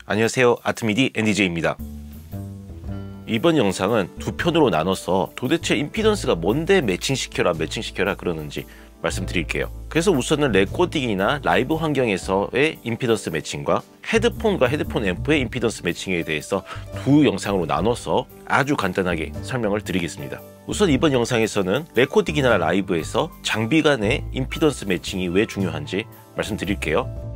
안녕하세요, 아트미디 NDJ입니다. 이번 영상은 두 편으로 나눠서 도대체 임피던스가 뭔데 매칭시켜라 그러는지 말씀드릴게요. 그래서 우선은 레코딩이나 라이브 환경에서의 임피던스 매칭과 헤드폰과 헤드폰 앰프의 임피던스 매칭에 대해서 두 영상으로 나눠서 아주 간단하게 설명을 드리겠습니다. 우선 이번 영상에서는 레코딩이나 라이브에서 장비 간의 임피던스 매칭이 왜 중요한지 말씀드릴게요.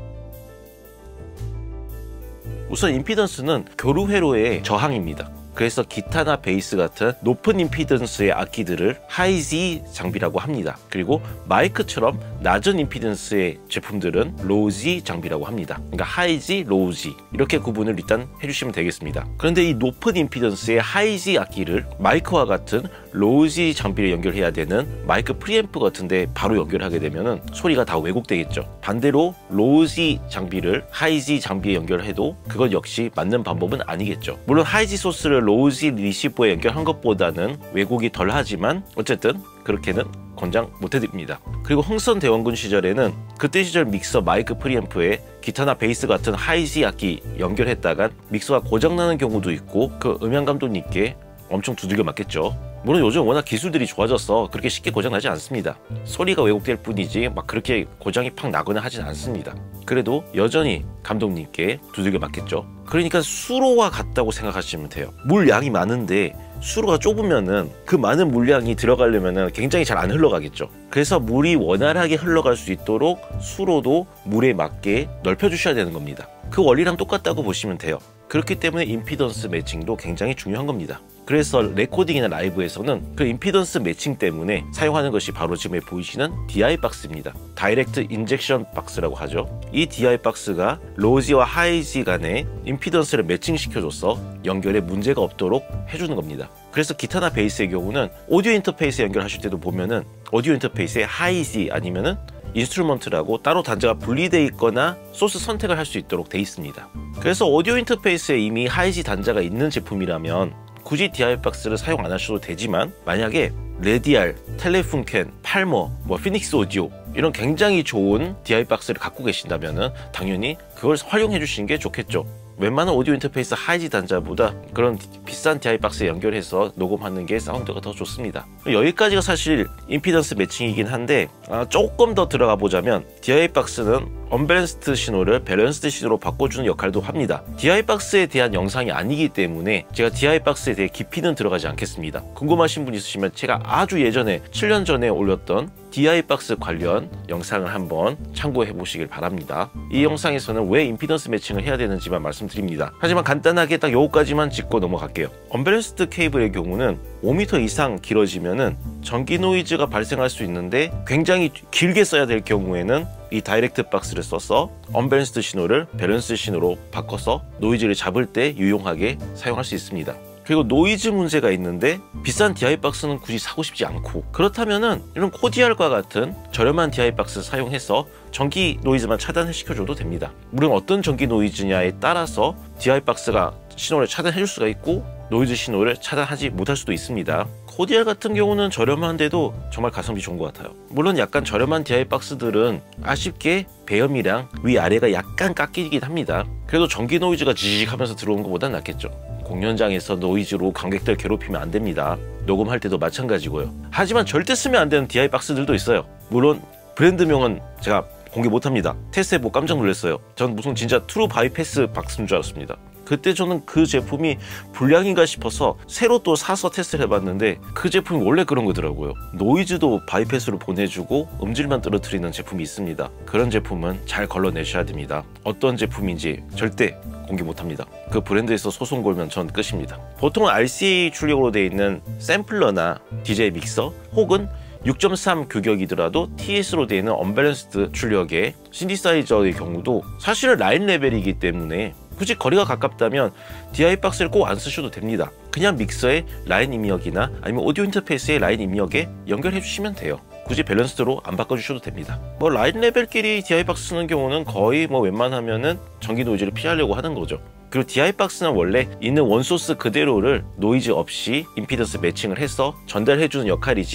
우선 임피던스는 교류회로의 저항입니다. 그래서 기타나 베이스 같은 높은 임피던스의 악기들을 하이지 장비라고 합니다. 그리고 마이크처럼 낮은 임피던스의 제품들은 로우지 장비라고 합니다. 그러니까 하이지, 로우지 이렇게 구분을 일단 해주시면 되겠습니다. 그런데 이 높은 임피던스의 하이지 악기를 마이크와 같은 로우지 장비를 연결해야 되는 마이크 프리앰프 같은데 바로 연결하게 되면 소리가 다 왜곡되겠죠. 반대로 로우지 장비를 하이지 장비에 연결해도 그것 역시 맞는 방법은 아니겠죠. 물론 하이지 소스를 로우지 리시버에 연결한 것보다는 왜곡이 덜 하지만 어쨌든 그렇게는 권장 못해드립니다. 그리고 흥선 대원군 시절에는 그때 시절 믹서 마이크 프리앰프에 기타나 베이스 같은 하이지 악기 연결했다간 믹서가 고장나는 경우도 있고 그 음향 감독님께 엄청 두들겨 맞겠죠. 물론 요즘 워낙 기술들이 좋아져서 그렇게 쉽게 고장나지 않습니다. 소리가 왜곡될 뿐이지 막 그렇게 고장이 팍 나거나 하진 않습니다. 그래도 여전히 감독님께 두들겨 맞겠죠. 그러니까 수로와 같다고 생각하시면 돼요. 물량이 많은데 수로가 좁으면은 그 많은 물량이 들어가려면은 굉장히 잘 안 흘러가겠죠. 그래서 물이 원활하게 흘러갈 수 있도록 수로도 물에 맞게 넓혀 주셔야 되는 겁니다. 그 원리랑 똑같다고 보시면 돼요. 그렇기 때문에 임피던스 매칭도 굉장히 중요한 겁니다. 그래서 레코딩이나 라이브에서는 그 임피던스 매칭 때문에 사용하는 것이 바로 지금 보이시는 DI 박스입니다. 다이렉트 인젝션 박스라고 하죠. 이 DI 박스가 로우지와 하이지 간의 임피던스를 매칭시켜줘서 연결에 문제가 없도록 해주는 겁니다. 그래서 기타나 베이스의 경우는 오디오 인터페이스에 연결하실 때도 보면은 오디오 인터페이스에 하이지 아니면은 인스트루먼트라고 따로 단자가 분리되어 있거나 소스 선택을 할 수 있도록 되어 있습니다. 그래서 오디오 인터페이스에 이미 하이지 단자가 있는 제품이라면 굳이 DI 박스를 사용 안 하셔도 되지만 만약에 레디알, 텔레funken, 팔머, 피닉스 오디오 이런 굉장히 좋은 DI 박스를 갖고 계신다면 당연히 그걸 활용해 주시는 게 좋겠죠. 웬만한 오디오 인터페이스 하이지 단자보다 그런 비싼 DI 박스에 연결해서 녹음하는 게 사운드가 더 좋습니다. 여기까지가 사실 임피던스 매칭이긴 한데 조금 더 들어가 보자면 DI 박스는 언밸런스드 신호를 밸런스드 신호로 바꿔주는 역할도 합니다. DI 박스에 대한 영상이 아니기 때문에 제가 DI 박스에 대해 깊이는 들어가지 않겠습니다. 궁금하신 분 있으시면 제가 아주 예전에 7년 전에 올렸던 DI 박스 관련 영상을 한번 참고해 보시길 바랍니다. 이 영상에서는 왜 임피던스 매칭을 해야 되는지만 말씀드립니다. 하지만 간단하게 딱 요거까지만 짚고 넘어갈게요. 언밸런스드 케이블의 경우는 5m 이상 길어지면은 전기 노이즈가 발생할 수 있는데 굉장히 길게 써야 될 경우에는 이 다이렉트 박스를 써서 언밸런스드 신호를 밸런스 신호로 바꿔서 노이즈를 잡을 때 유용하게 사용할 수 있습니다. 그리고 노이즈 문제가 있는데 비싼 DI 박스는 굳이 사고 싶지 않고 그렇다면은 이런 코디알과 같은 저렴한 DI 박스 사용해서 전기 노이즈만 차단시켜줘도 됩니다. 물론 어떤 전기 노이즈냐에 따라서 DI 박스가 신호를 차단해 줄 수가 있고 노이즈 신호를 차단하지 못할 수도 있습니다. 코디알 같은 경우는 저렴한데도 정말 가성비 좋은 것 같아요. 물론 약간 저렴한 DI 박스들은 아쉽게 배열이랑 위아래가 약간 깎이긴 합니다. 그래도 전기 노이즈가 지직 하면서 들어오는 것보단 낫겠죠. 공연장에서 노이즈로 관객들 괴롭히면 안 됩니다. 녹음할 때도 마찬가지고요. 하지만 절대 쓰면 안 되는 DI 박스들도 있어요. 물론 브랜드명은 제가 공개 못합니다. 테스트해보고 깜짝 놀랐어요. 전 무슨 진짜 트루 바이패스 박스인 줄 알았습니다. 그때 저는 그 제품이 불량인가 싶어서 새로 또 사서 테스트를 해봤는데 그 제품이 원래 그런 거더라고요. 노이즈도 바이패스로 보내주고 음질만 떨어뜨리는 제품이 있습니다. 그런 제품은 잘 걸러내셔야 됩니다. 어떤 제품인지 절대 공개 못합니다. 그 브랜드에서 소송 걸면 전 끝입니다. 보통 RCA 출력으로 되어 있는 샘플러나 DJ 믹서 혹은 6.3 규격이더라도 TS로 되어 있는 언밸런스드 출력의 신디사이저의 경우도 사실은 라인 레벨이기 때문에 굳이 거리가 가깝다면 DI 박스를 꼭 안 쓰셔도 됩니다. 그냥 믹서의 라인 입력이나 아니면 오디오 인터페이스의 라인 입력에 연결해 주시면 돼요. 굳이 밸런스로 안 바꿔주셔도 됩니다. 라인 레벨끼리 DI 박스 쓰는 경우는 거의 웬만하면은 전기 노이즈를 피하려고 하는 거죠. 그리고 DI 박스는 원래 있는 원소스 그대로를 노이즈 없이 임피던스 매칭을 해서 전달해주는 역할이지만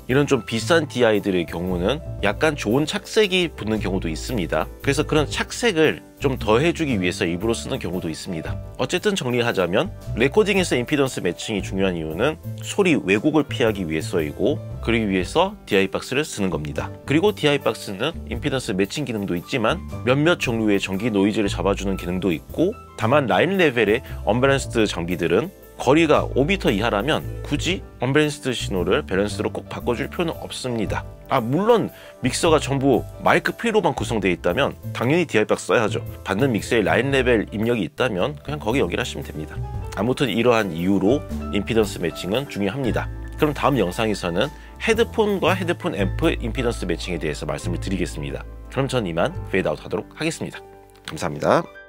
이런 좀 비싼 DI들의 경우는 약간 좋은 착색이 붙는 경우도 있습니다. 그래서 그런 착색을 좀 더해주기 위해서 일부러 쓰는 경우도 있습니다. 어쨌든 정리하자면 레코딩에서 임피던스 매칭이 중요한 이유는 소리 왜곡을 피하기 위해서이고, 그러기 위해서 DI 박스를 쓰는 겁니다. 그리고 DI 박스는 임피던스 매칭 기능도 있지만 몇몇 종류의 전기 노이즈를 잡아주는 기능도 있고, 다만 라인 레벨의 언밸런스드 장비들은 거리가 5m 이하라면 굳이 언밸런스드 신호를 밸런스드로 꼭 바꿔줄 필요는 없습니다. 물론 믹서가 전부 마이크 프리로만 구성되어 있다면 당연히 DI 박스 써야죠. 받는 믹서의 라인 레벨 입력이 있다면 그냥 거기 연결하시면 됩니다. 아무튼 이러한 이유로 임피던스 매칭은 중요합니다. 그럼 다음 영상에서는 헤드폰과 헤드폰 앰프 임피던스 매칭에 대해서 말씀을 드리겠습니다. 그럼 전 이만 페이드아웃 하도록 하겠습니다. 감사합니다.